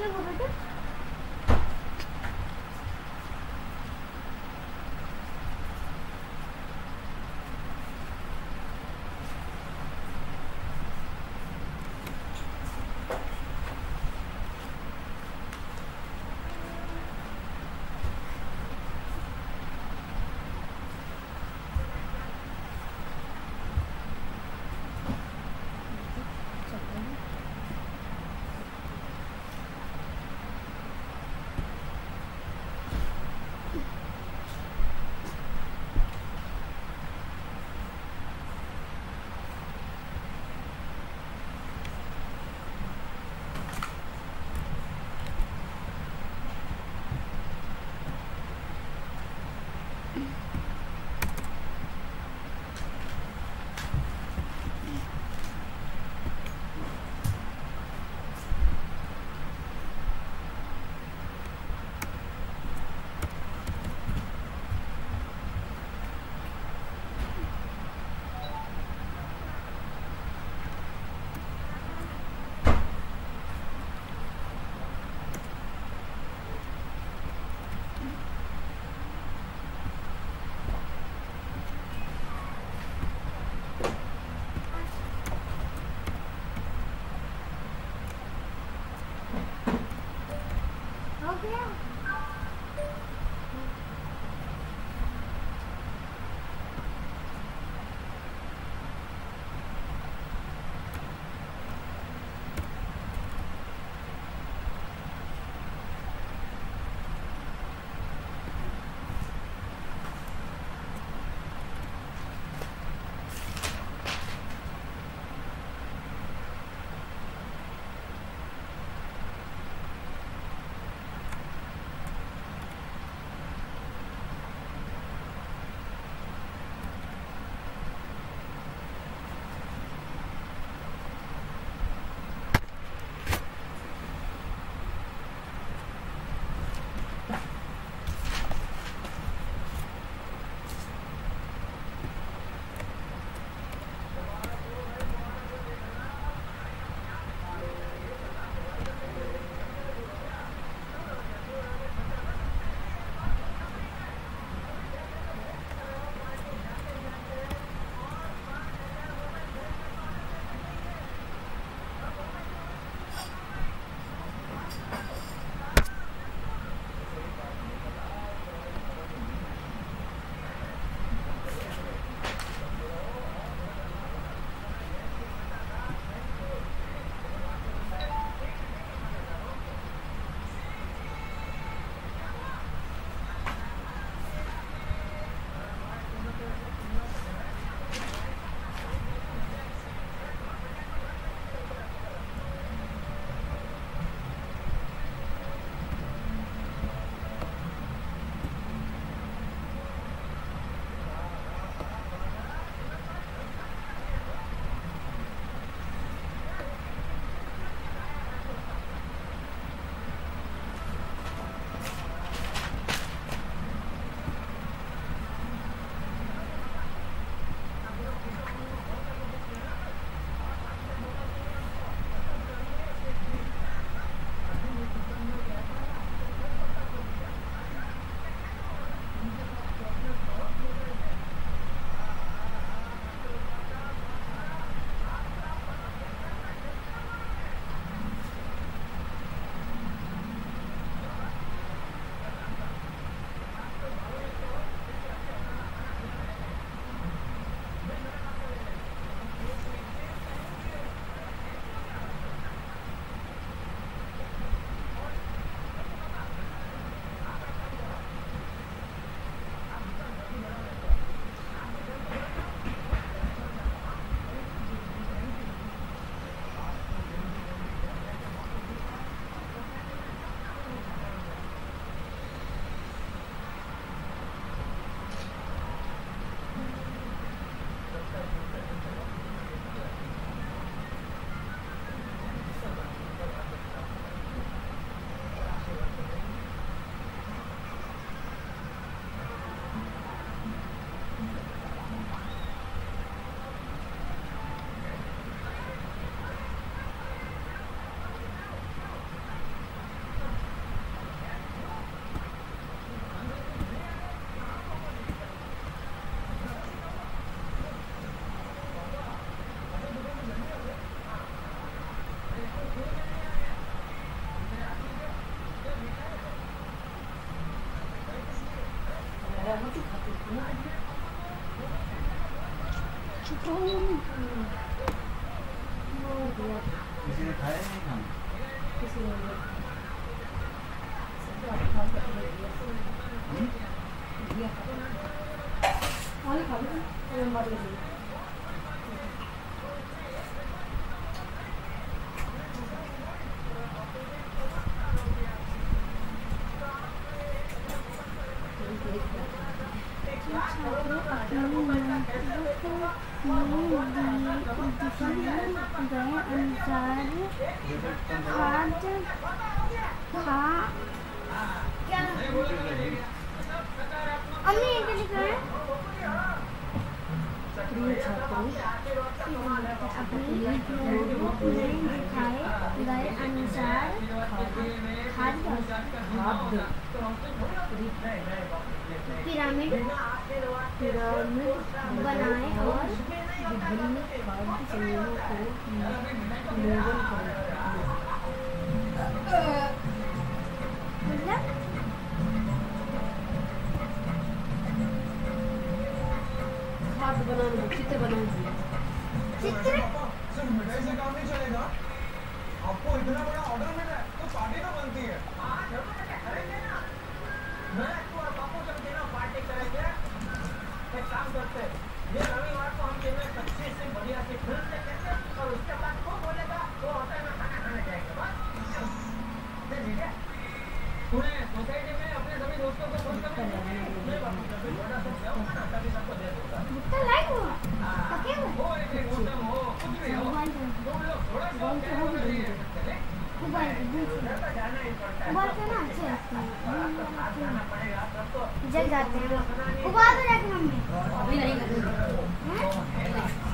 वो बेटे? किसी ने खाया नहीं खाना? किसी ने पिरामिड बनाए और विभिन्न खाद्य समूहों को लेबल करें। खाद्य बनाने चित्र बनाने चित्र मिठाई से काम नहीं चलेगा। आपको इतना बड़ा ऑर्डर मिला है तो पार्टी तो बनती है। मैं और बापू चलते ना पार्टी करेंगे। एक काम करते हैं, ये रविवार को हम केवल 25 से बढ़िया सी फिल्म देखेंगे और उसके बाद वो बोलेगा वो होटल में खाना खाने जाएंगे। बस ठीक है। तूने सोसाइटी में अपने सभी दोस्तों को फोन कर लिया? मैं बापू जब भी बड़ा सब जाओ ना तभी सबको दे दूंगा। कितना लाइक हुआ? पक्के में? वो एक होटल हो कुछ भी हो तुम लोग थोड़ा सा प्यार करिए। मोबाइल से ना अच्छे जग जाते हैं। उबाल दो जाके मम्मी। अभी नहीं